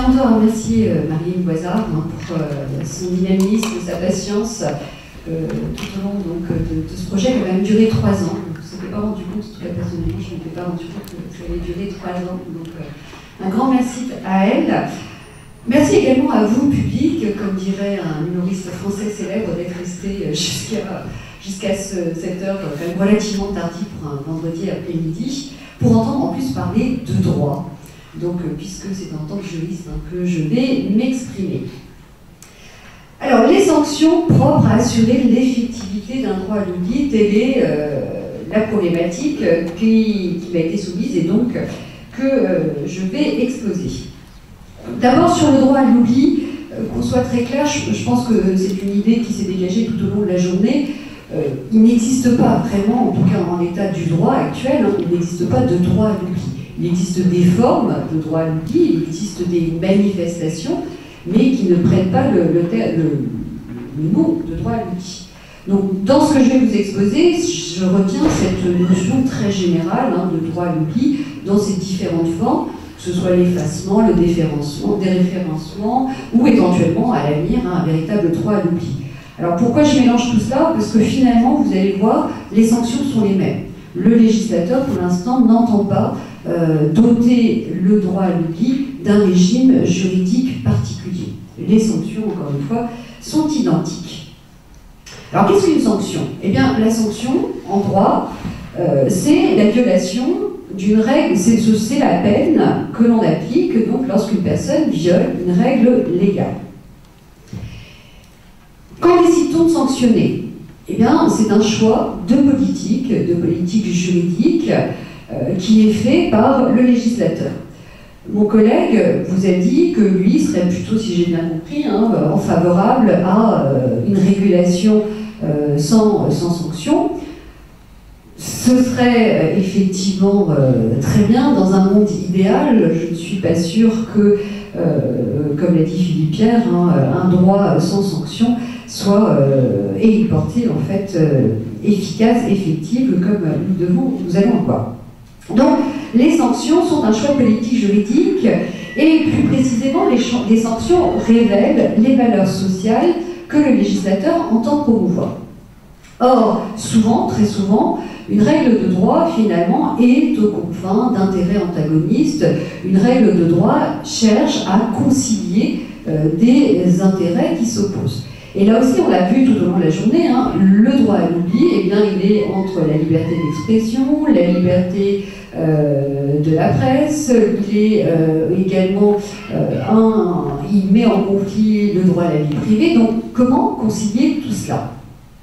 à mon tour remercier Marine Boisard pour son dynamisme, sa patience tout au long donc, de ce projet qui a même duré 3 ans. Je ne m'étais pas rendu compte, en tout cas personnellement, je ne m'étais pas rendu compte que ça allait durer 3 ans. Donc un grand merci à elle. Merci également à vous, public, comme dirait un humoriste français célèbre, d'être resté jusqu'à cette heure quand même relativement tardive pour un vendredi après-midi, pour entendre en plus parler de droit. Donc, puisque c'est en tant que juriste que je vais m'exprimer. Alors, les sanctions propres à assurer l'effectivité d'un droit à l'oubli, telle est la problématique qui m'a été soumise et donc que je vais exposer. D'abord, sur le droit à l'oubli, qu'on soit très clair, je pense que c'est une idée qui s'est dégagée tout au long de la journée. Il n'existe pas vraiment, en tout cas en l'état du droit actuel, il n'existe pas de droit à l'oubli. Il existe des formes de droit à l'oubli, il existe des manifestations, mais qui ne prennent pas le mot de droit à l'oubli. Donc, dans ce que je vais vous exposer, je retiens cette notion très générale de droit à l'oubli dans ses différentes formes, que ce soit l'effacement, le déréférencement, ou éventuellement, à l'avenir, un véritable droit à l'oubli. Alors, pourquoi je mélange tout cela? Parce que finalement, vous allez voir, les sanctions sont les mêmes. Le législateur, pour l'instant, n'entend pas doter le droit à l'oubli d'un régime juridique particulier. Les sanctions, encore une fois, sont identiques. Alors, qu'est-ce qu'une sanction? Eh bien, la sanction, en droit, c'est la violation d'une règle, c'est la peine que l'on applique donc lorsqu'une personne viole une règle légale. Quand décide-t-on de sanctionner? Eh bien, c'est un choix de politique juridique qui est fait par le législateur. Mon collègue vous a dit que lui serait plutôt, si j'ai bien compris, favorable à une régulation sans sanction. Ce serait effectivement très bien dans un monde idéal. Je ne suis pas sûre que, comme l'a dit Philippe Pierre, un droit sans sanction soit ait une portée en fait efficace, effective, comme nous allons le voir. Donc, les sanctions sont un choix politique juridique et plus précisément, les sanctions révèlent les valeurs sociales que le législateur entend promouvoir. Or, souvent, très souvent, une règle de droit, finalement, est aux confins d'intérêts antagonistes. Une règle de droit cherche à concilier des intérêts qui s'opposent. Et là aussi, on l'a vu tout au long de la journée, le droit à l'oubli, eh bien, il est entre la liberté d'expression, la liberté de la presse, il est également il met en conflit le droit à la vie privée. Donc, comment concilier tout cela?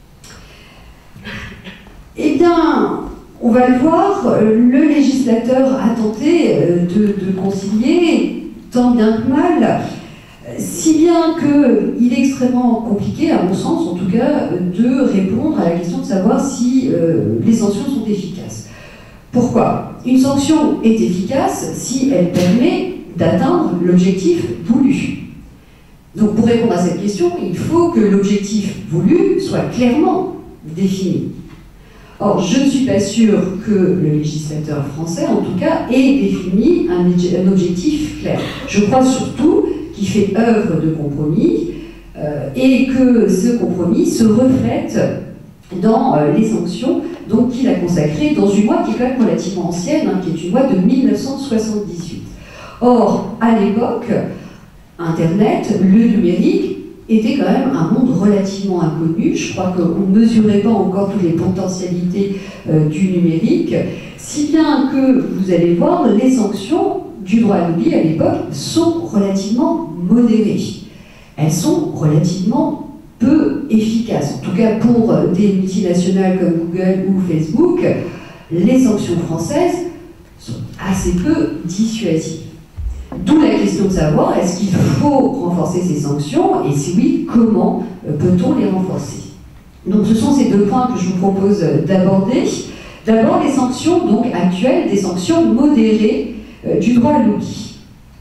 Eh bien, on va le voir, le législateur a tenté de concilier tant bien que mal, si bien qu'il est extrêmement compliqué, à mon sens en tout cas, de répondre à la question de savoir si les sanctions sont efficaces. Pourquoi? Une sanction est efficace si elle permet d'atteindre l'objectif voulu. Donc pour répondre à cette question, il faut que l'objectif voulu soit clairement défini. Or, je ne suis pas sûre que le législateur français, en tout cas, ait défini un objectif clair. Je crois surtout qu'il fait œuvre de compromis et que ce compromis se reflète dans les sanctions qu'il a consacrées dans une loi qui est quand même relativement ancienne, qui est une loi de 1978. Or, à l'époque, Internet, le numérique, était quand même un monde relativement inconnu. Je crois qu'on ne mesurait pas encore toutes les potentialités du numérique, si bien que, vous allez voir, les sanctions du droit à l'oubli à l'époque sont relativement modérées. Elles sont relativement peu efficaces. En tout cas, pour des multinationales comme Google ou Facebook, les sanctions françaises sont assez peu dissuasives. D'où la question de savoir, est-ce qu'il faut renforcer ces sanctions, et si oui, comment peut-on les renforcer? Donc ce sont ces deux points que je vous propose d'aborder. D'abord, les sanctions donc actuelles, des sanctions modérées du droit à l'oubli.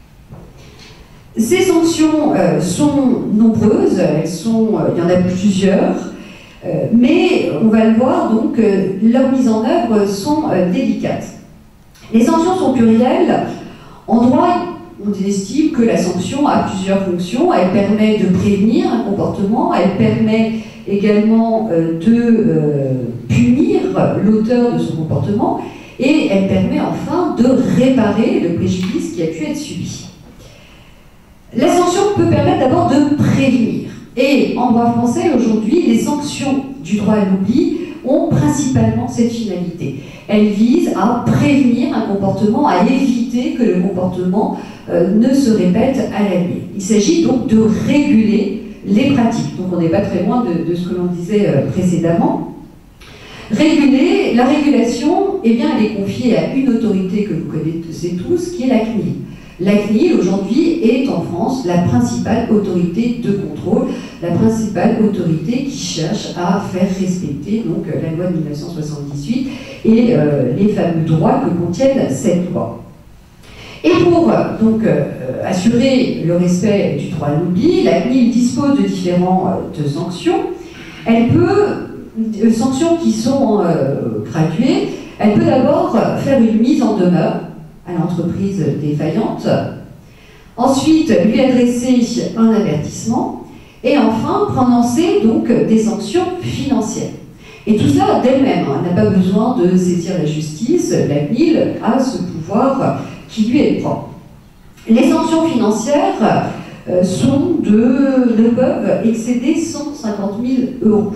Ces sanctions sont nombreuses, il y en a plusieurs, mais on va le voir, donc leur mise en œuvre sont délicates. Les sanctions sont plurielles. En droit, on estime que la sanction a plusieurs fonctions. Elle permet de prévenir un comportement, elle permet également de punir l'auteur de son comportement, et elle permet enfin de réparer le préjudice qui a pu être subi. La sanction peut permettre d'abord de prévenir. Et en droit français, aujourd'hui, les sanctions du droit à l'oubli ont principalement cette finalité. Elles visent à prévenir un comportement, à éviter que le comportement ne se répète à l'avenir. Il s'agit donc de réguler les pratiques. Donc on n'est pas très loin de ce que l'on disait précédemment. Réguler, la régulation, eh bien, elle est confiée à une autorité que vous connaissez tous, qui est la CNIL. La CNIL, aujourd'hui, est en France la principale autorité de contrôle, la principale autorité qui cherche à faire respecter donc, la loi de 1978 et les fameux droits que contiennent cette loi. Et pour donc, assurer le respect du droit à l'oubli, la CNIL dispose de différentes sanctions. Elle peut, sanctions qui sont graduées, elle peut d'abord faire une mise en demeure à l'entreprise défaillante, ensuite lui adresser un avertissement, et enfin prononcer donc des sanctions financières. Et tout ça d'elle-même, elle n'a pas besoin de saisir la justice, la CNIL a ce pouvoir qui lui est propre. Les sanctions financières ne peuvent excéder 150 000 €.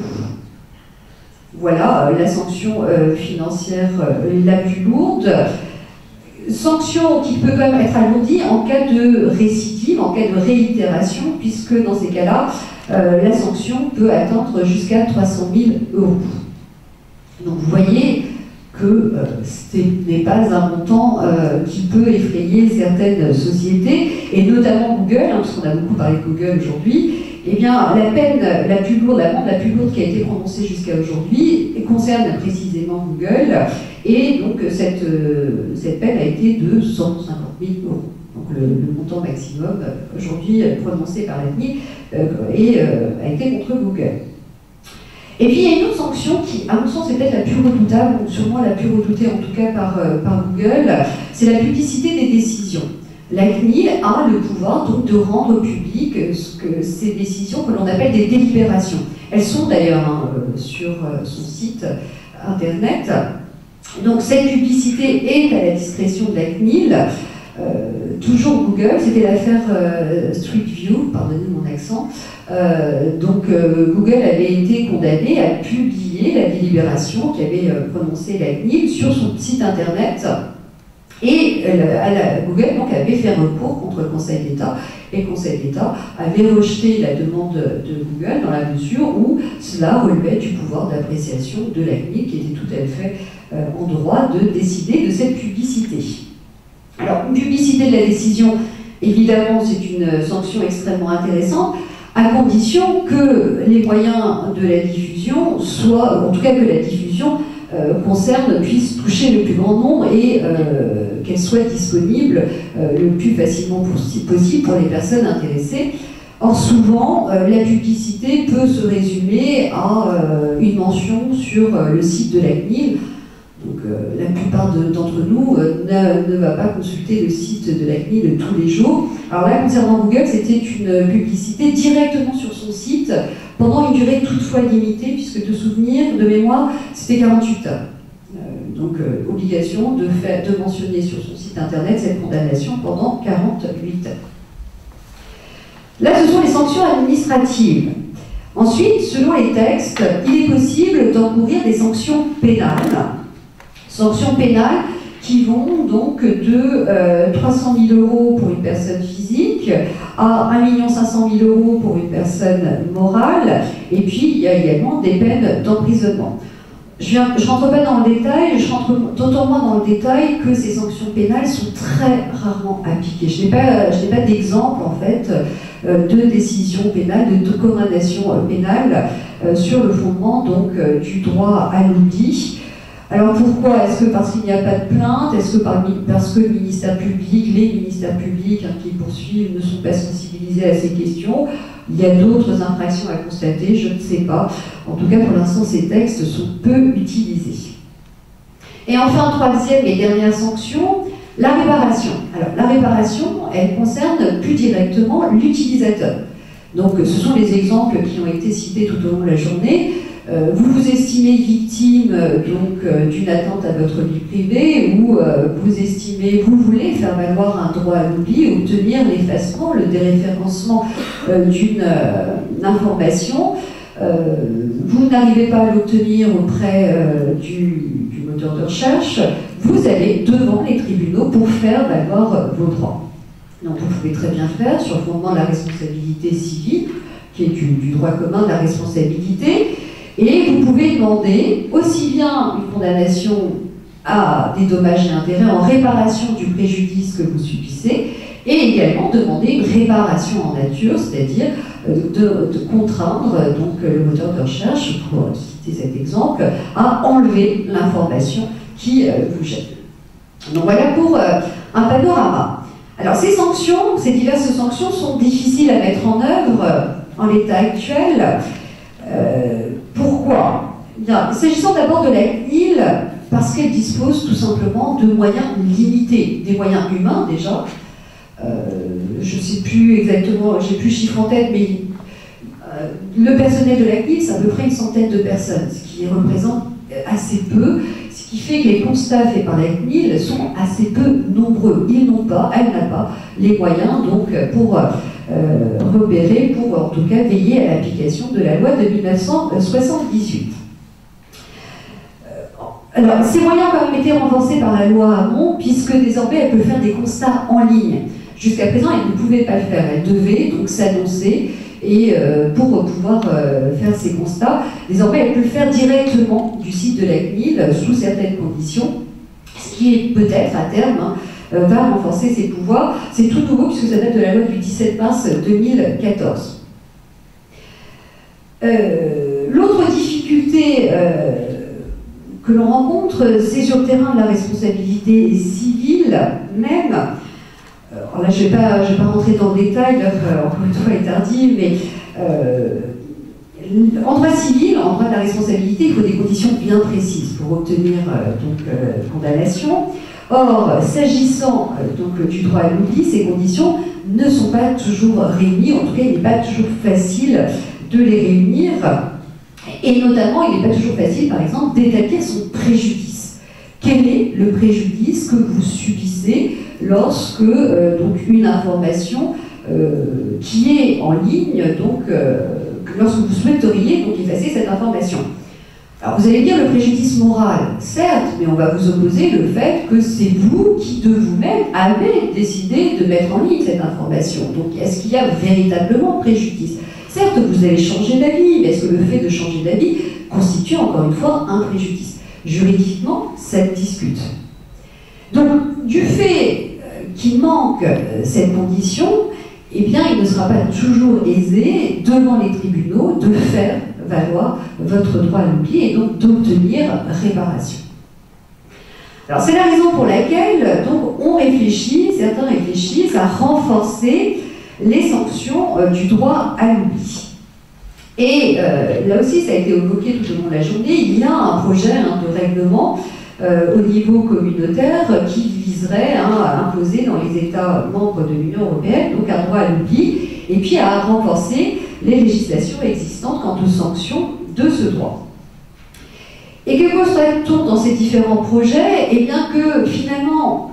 Voilà la sanction financière la plus lourde. Sanction qui peut quand même être alourdie en cas de récidive, en cas de réitération, puisque dans ces cas-là, la sanction peut atteindre jusqu'à 300 000 €. Donc vous voyez que ce n'est pas un montant qui peut effrayer certaines sociétés, et notamment Google, parce qu'on a beaucoup parlé de Google aujourd'hui. Eh bien, la peine la plus lourde, l'amende la plus lourde qui a été prononcée jusqu'à aujourd'hui concerne précisément Google, et donc cette peine a été de 150 000 €. Donc le montant maximum aujourd'hui prononcé par la CNIL a été contre Google. Et puis il y a une autre sanction qui, à mon sens, est peut-être la plus redoutable, ou sûrement la plus redoutée en tout cas par Google, c'est la publicité des décisions. La CNIL a le pouvoir donc de rendre public ces décisions que l'on appelle des délibérations. Elles sont d'ailleurs sur son site internet. Donc cette publicité est à la discrétion de la CNIL. Toujours Google, c'était l'affaire Street View, pardonnez mon accent. Google avait été condamné à publier la délibération qu'avait prononcée la CNIL sur son site internet. Et Google donc, avait fait recours contre le Conseil d'État, et le Conseil d'État avait rejeté la demande de Google dans la mesure où cela relevait du pouvoir d'appréciation de la CNIL, qui était tout à fait en droit de décider de cette publicité. Alors, une publicité de la décision, évidemment, c'est une sanction extrêmement intéressante, à condition que les moyens de la diffusion soient, en tout cas que la diffusion puisse toucher le plus grand nombre et qu'elle soit disponible le plus facilement possible pour les personnes intéressées. Or, souvent, la publicité peut se résumer à une mention sur le site de la CNIL. Donc, la plupart d'entre nous ne va pas consulter le site de la CNIL tous les jours. Alors là, concernant Google, c'était une publicité directement sur son site pendant une durée toutefois limitée, puisque de souvenir, de mémoire, c'était 48 heures. Donc, obligation de mentionner sur son site internet cette condamnation pendant 48 heures. Là, ce sont les sanctions administratives. Ensuite, selon les textes, il est possible d'encourir des sanctions pénales. Sanctions pénales qui vont donc de 300 000 € pour une personne physique à 1 500 000 € pour une personne morale, et puis il y a également des peines d'emprisonnement. Je ne rentre pas dans le détail, je rentre d'autant moins dans le détail que ces sanctions pénales sont très rarement appliquées. Je n'ai pas d'exemple en fait de décision pénale, de condamnation pénale sur le fondement donc du droit à l'oubli. Alors pourquoi? Est-ce que parce qu'il n'y a pas de plainte? Est-ce que parce que le ministère public, les ministères publics qui poursuivent ne sont pas sensibilisés à ces questions? Il y a d'autres infractions à constater, je ne sais pas. En tout cas, pour l'instant, ces textes sont peu utilisés. Et enfin, troisième et dernière sanction, La réparation. Alors, la réparation, elle concerne plus directement l'utilisateur. Donc, ce sont les exemples qui ont été cités tout au long de la journée. Vous vous estimez victime d'une atteinte à votre vie privée, ou vous voulez faire valoir un droit à l'oubli, obtenir l'effacement, le déréférencement d'une information. Vous n'arrivez pas à l'obtenir auprès du moteur de recherche, vous allez devant les tribunaux pour faire valoir vos droits. Donc vous pouvez très bien faire sur le fondement de la responsabilité civile, qui est du droit commun de la responsabilité, et vous pouvez demander aussi bien une condamnation à des dommages et intérêts en réparation du préjudice que vous subissez, et également demander une réparation en nature, c'est-à-dire de contraindre donc, le moteur de recherche, pour citer cet exemple, à enlever l'information qui vous gêne. Donc voilà pour un panorama. Alors ces sanctions, ces diverses sanctions sont difficiles à mettre en œuvre en l'état actuel. Pourquoi? S'agissant d'abord de la CNIL, parce qu'elle dispose tout simplement de moyens limités, des moyens humains déjà. Je ne sais plus exactement, j'ai plus le chiffre en tête, mais le personnel de la CNIL, c'est à peu près une centaine de personnes, ce qui représente assez peu, ce qui fait que les constats faits par la CNIL sont assez peu nombreux. Elle n'a pas les moyens donc pour repérer, pour en tout cas veiller à l'application de la loi de 1978. Alors, ces moyens ont quand même été renforcés par la loi Hamon, puisque désormais elle peut faire des constats en ligne. Jusqu'à présent, elle ne pouvait pas le faire, elle devait donc s'annoncer et pour pouvoir faire ces constats. Désormais, elle peut le faire directement du site de la CNIL sous certaines conditions, ce qui est peut-être à terme va renforcer ses pouvoirs. C'est tout nouveau puisque ça date de la loi du 17 mars 2014. L'autre difficulté que l'on rencontre, c'est sur le terrain de la responsabilité civile même. Alors là, je ne vais pas rentrer dans le détail, l'œuvre, encore une fois, est tardive, mais en droit civil, en droit de la responsabilité, il faut des conditions bien précises pour obtenir condamnation. Or, s'agissant du droit à l'oubli, ces conditions ne sont pas toujours réunies, en tout cas, il n'est pas toujours facile de les réunir, et notamment, il n'est pas toujours facile, par exemple, d'établir son préjudice. Quel est le préjudice que vous subissez lorsque une information qui est en ligne, lorsque vous souhaiteriez effacer cette information? Alors vous allez dire le préjudice moral, certes, mais on va vous opposer le fait que c'est vous qui de vous-même avez décidé de mettre en ligne cette information. Donc est-ce qu'il y a véritablement préjudice? Certes, vous avez changé d'avis, mais est-ce que le fait de changer d'avis constitue encore une fois un préjudice? Juridiquement, ça se discute. Donc, du fait qu'il manque cette condition, eh bien, il ne sera pas toujours aisé, devant les tribunaux, de faire valoir votre droit à l'oubli et donc d'obtenir réparation. Alors, c'est la raison pour laquelle certains réfléchissent à renforcer les sanctions du droit à l'oubli. Et là aussi, ça a été évoqué tout au long de la journée, il y a un projet de règlement au niveau communautaire qui viserait à imposer dans les États membres de l'Union européenne donc un droit à l'oubli, et puis à renforcer les législations existantes quant aux sanctions de ce droit. Et que constate-t-on dans ces différents projets? Eh bien que finalement,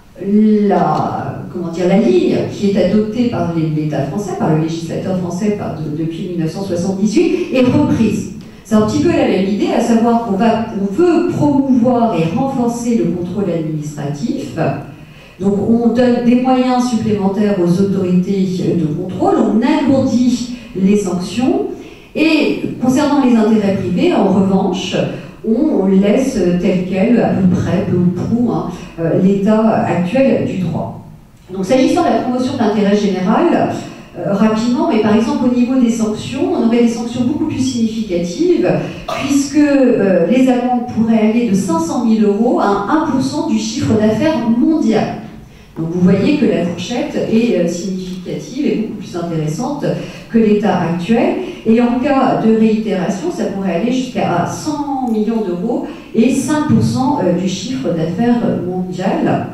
la ligne qui est adoptée par l'État français, par le législateur français depuis 1978, est reprise. C'est un petit peu la même idée, à savoir qu'on veut promouvoir et renforcer le contrôle administratif. Donc on donne des moyens supplémentaires aux autorités de contrôle, on alourdit les sanctions, et concernant les intérêts privés, en revanche, on laisse tel quel, à peu près, peu ou prou, l'état actuel du droit. Donc s'agissant de la promotion de l'intérêt général, rapidement, mais par exemple au niveau des sanctions, on aurait des sanctions beaucoup plus significatives, puisque les amendes pourraient aller de 500 000 € à 1% du chiffre d'affaires mondial. Donc vous voyez que la fourchette est significative et beaucoup plus intéressante que l'état actuel. Et en cas de réitération, ça pourrait aller jusqu'à 100 millions € et 5% du chiffre d'affaires mondial.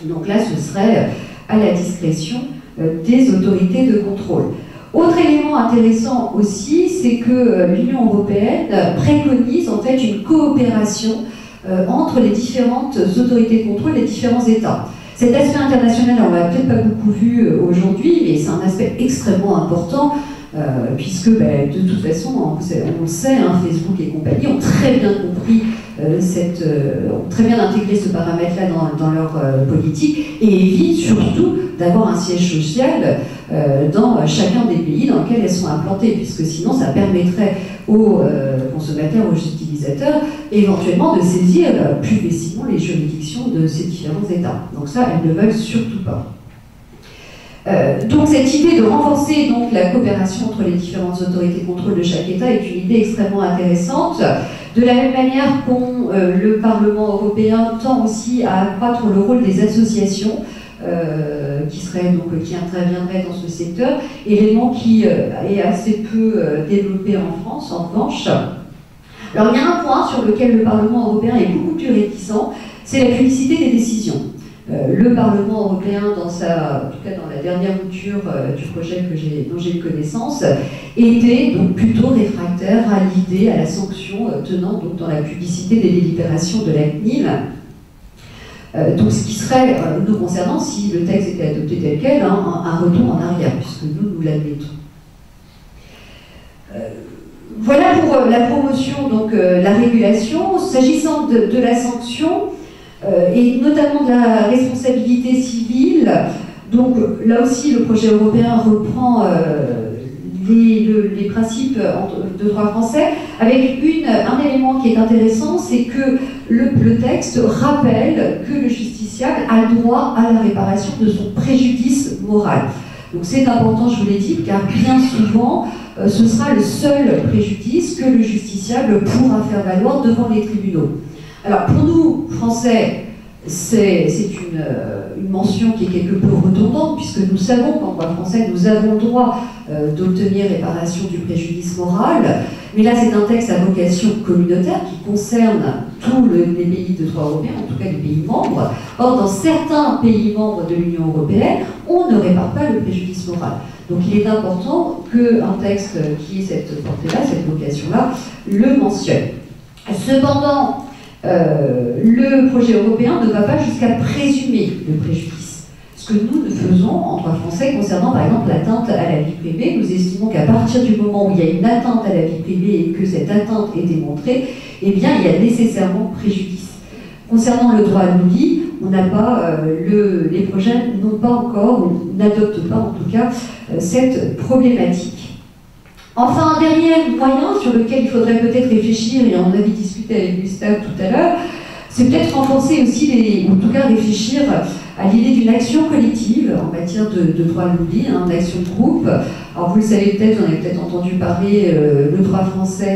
Donc là, ce serait à la discrétion des autorités de contrôle. Autre élément intéressant aussi, c'est que l'Union européenne préconise en fait une coopération entre les différentes autorités de contrôle des différents États. Cet aspect international, on l'a peut-être pas beaucoup vu aujourd'hui, mais c'est un aspect extrêmement important, puisque de toute façon, on le sait, Facebook et compagnie ont très bien compris ont très bien intégré ce paramètre-là dans leur politique et évitent surtout d'avoir un siège social dans chacun des pays dans lesquels elles sont implantées, puisque sinon ça permettrait aux consommateurs, aux utilisateurs, éventuellement de saisir plus facilement les juridictions de ces différents États. Donc ça, elles ne veulent surtout pas. Donc cette idée de renforcer donc, la coopération entre les différentes autorités de contrôle de chaque État est une idée extrêmement intéressante. De la même manière le Parlement européen tend aussi à accroître le rôle des associations qui interviendraient dans ce secteur, élément qui est assez peu développé en France en revanche. Alors il y a un point sur lequel le Parlement européen est beaucoup plus réticent, c'est la publicité des décisions. Le Parlement européen, en tout cas dans la dernière mouture du projet dont j'ai eu connaissance, était donc plutôt réfractaire à l'idée, à la sanction tenant donc dans la publicité des délibérations de la CNIL. Donc ce qui serait, nous concernant, si le texte était adopté tel quel, un retour en arrière, puisque nous l'admettons. Voilà pour la promotion, donc la régulation. S'agissant de la sanction, et notamment de la responsabilité civile, donc là aussi le projet européen reprend les principes de droit français, avec un élément qui est intéressant, c'est que le texte rappelle que le justiciable a droit à la réparation de son préjudice moral. Donc c'est important, je vous l'ai dit, car bien souvent, ce sera le seul préjudice que le justiciable pourra faire valoir devant les tribunaux. Alors pour nous, Français, c'est une mention qui est quelque peu redondante, puisque nous savons qu'en droit français, nous avons le droit d'obtenir réparation du préjudice moral, mais là c'est un texte à vocation communautaire qui concerne tous les pays de droit européen, en tout cas les pays membres. Or, dans certains pays membres de l'Union européenne, on ne répare pas le préjudice moral. Donc il est important qu'un texte qui ait cette portée-là, cette vocation-là, le mentionne. Cependant, le projet européen ne va pas jusqu'à présumer le préjudice. Ce que nous faisons en droit français concernant par exemple l'atteinte à la vie privée, nous estimons qu'à partir du moment où il y a une atteinte à la vie privée et que cette atteinte est démontrée, eh bien il y a nécessairement préjudice. Concernant le droit à l'oubli, on n'a pas, les projets n'ont pas encore, ou n'adoptent pas en tout cas, cette problématique. Enfin, un dernier moyen sur lequel il faudrait peut-être réfléchir, et on avait discuté avec Gustave tout à l'heure, c'est peut-être renforcer aussi, ou en tout cas réfléchir à l'idée d'une action collective en matière de droit à l'oubli, une action de groupe. Alors vous le savez peut-être, vous en avez peut-être entendu parler, le droit français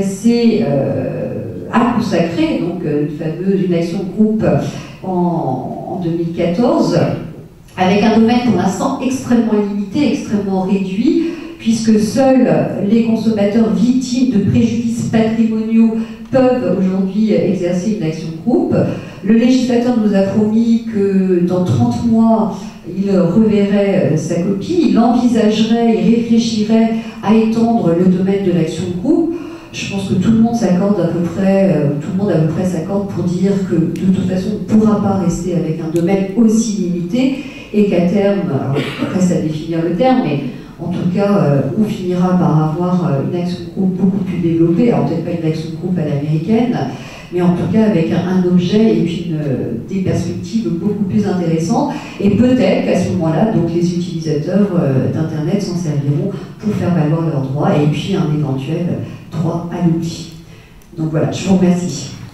a consacré donc, une action de groupe en 2014, avec un domaine pour l'instant extrêmement limité, extrêmement réduit, puisque seuls les consommateurs victimes de préjudices patrimoniaux peuvent aujourd'hui exercer une action de groupe. Le législateur nous a promis que dans 30 mois, il reverrait sa copie, il envisagerait, il réfléchirait à étendre le domaine de l'action de groupe. Je pense que tout le monde s'accorde à peu près, s'accorde pour dire que de toute façon, on ne pourra pas rester avec un domaine aussi limité et qu'à terme, alors après ça définir le terme, mais en tout cas, on finira par avoir une action de groupe beaucoup plus développée, alors peut-être pas une action de groupe à l'américaine, mais en tout cas avec un objet et puis des perspectives beaucoup plus intéressantes. Et peut-être qu'à ce moment-là, donc les utilisateurs d'Internet s'en serviront pour faire valoir leurs droits et puis un éventuel droit à l'oubli. Donc voilà, je vous remercie.